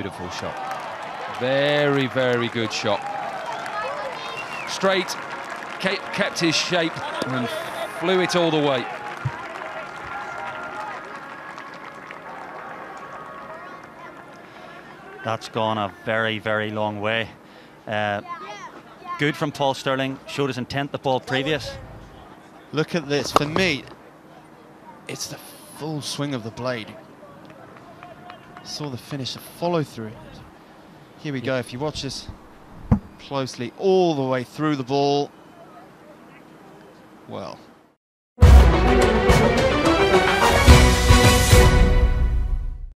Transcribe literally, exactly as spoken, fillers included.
beautiful shot. Very, very good shot. Straight, kept his shape and flew it all the way. That's gone a very, very long way. Uh, good from Paul Stirling, showed his intent the ball previous. Look at this, for me, it's the full swing of the blade. Saw the finish, the follow through. Here we go, if you watch this closely, all the way through the ball. Well,